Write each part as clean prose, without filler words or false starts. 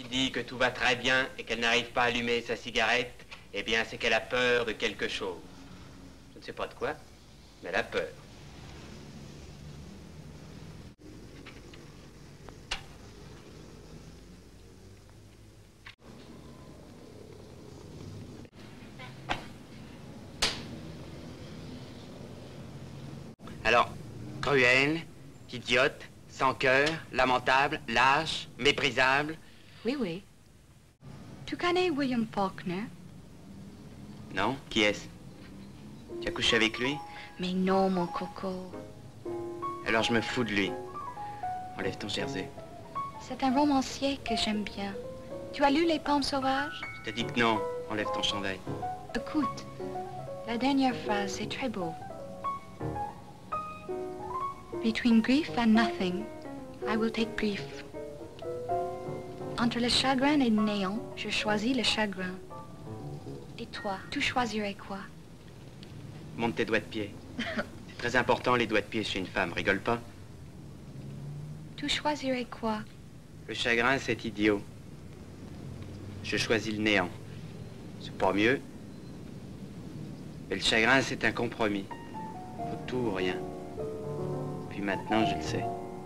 Véronique dit que tout va très bien et qu'elle n'arrive pas à allumer sa cigarette, eh bien, c'est qu'elle a peur de quelque chose. Je ne sais pas de quoi, mais elle a peur. Alors, cruelle, idiote, sans cœur, lamentable, lâche, méprisable. Oui, oui. Tu connais William Faulkner? Non, qui est-ce? Tu as couché avec lui? Mais non, mon coco. Alors je me fous de lui. Enlève ton jersey. C'est un romancier que j'aime bien. Tu as lu Les Pommes sauvages? Je t'ai dit que non. Enlève ton chandail. Écoute, la dernière phrase, c'est très beau. Between grief and nothing, I will take grief. Entre le chagrin et le néant, je choisis le chagrin. Et toi, tu choisirais quoi? Monte tes doigts de pied. C'est très important, les doigts de pied chez une femme. Rigole pas. Tu choisirais quoi? Le chagrin, c'est idiot. Je choisis le néant. C'est pas mieux. Mais le chagrin, c'est un compromis. Faut tout ou rien. Puis maintenant, je le sais.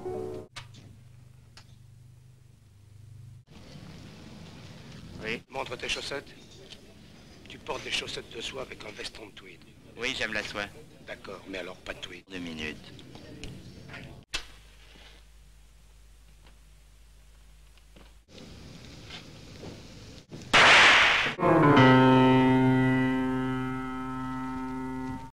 Oui. Montre tes chaussettes. Tu portes des chaussettes de soie avec un veston de tweed. Oui, j'aime la soie. D'accord, mais alors pas de tweed. 2 minutes.